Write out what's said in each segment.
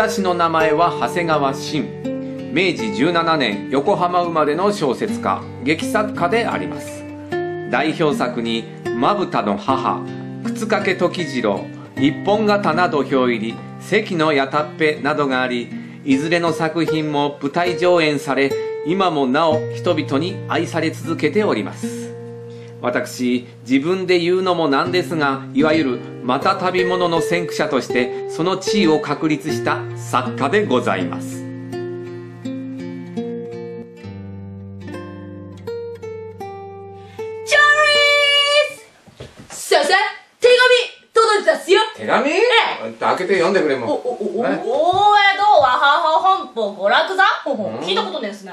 私の名前は長谷川慎。明治17年横浜生まれの小説家、劇作家であります。代表作にまぶたの母、靴掛時次郎、一本刀土俵入り、関のやたっぺなどがあり、いずれの作品も舞台上演され、今もなお人々に愛され続けております。私、自分で言うのもなんですが、いわゆるまた旅者の先駆者としてその地位を確立した作家でございます。手紙？開けて読んでくれも。 大江戸わはは本舗娯楽座？聞いたことねえっすね。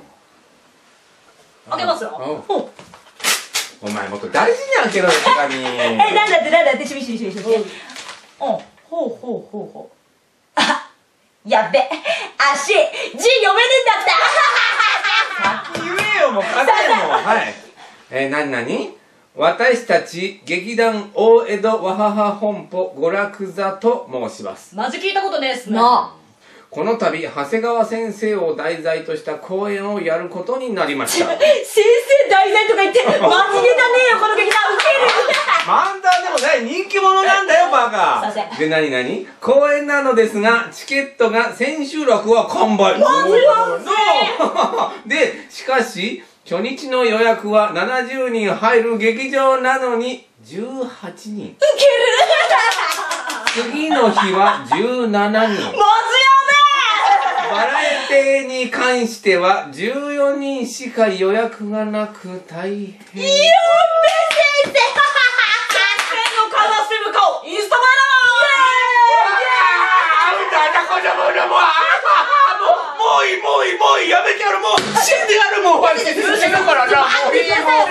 開けますよ。 お前もっと大事に開けろよ、手紙。 なんだって、しみ。ほう。あ、やっべ、足、字読めねえんだった。 先言えよ、もう書けも。はい。何？私たち劇団大江戸わはは本舗娯楽座と申します。 マジ聞いたことねえっすね。 この度長谷川先生を題材とした公演をやることになりました。 先生題材とか言ってマジネタねえよ、この劇団。ウケる。 漫談でもない人気者なんだよ、バカ。で、何公演なのですが、チケットが千秋楽は完売。で、しかし初日の予約は70人入る劇場なのに18人。ウケる。次の日は17人。バラエティに関しては14人しか予約がなく大変。先生の悲しむ顔、インスタもういい、やめてやる、もう死んでやる、もう死ぬからな、もういい、長谷川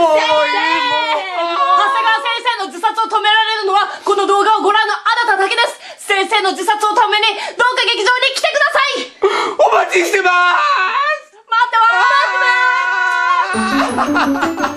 先生の自殺を止められるのはこの動画をご覧のあなただけです。先生の自殺を止めにどうか劇場に来てください。 お待ちしてまーす。 待ってます。